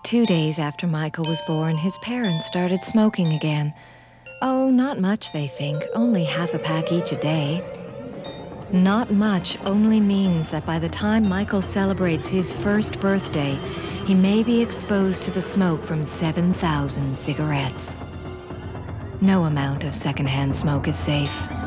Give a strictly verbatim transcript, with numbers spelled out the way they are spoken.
Two days after Michael was born, his parents started smoking again. Oh, not much, they think, only half a pack each a day. Not much only means that by the time Michael celebrates his first birthday, he may be exposed to the smoke from seven thousand cigarettes. No amount of secondhand smoke is safe.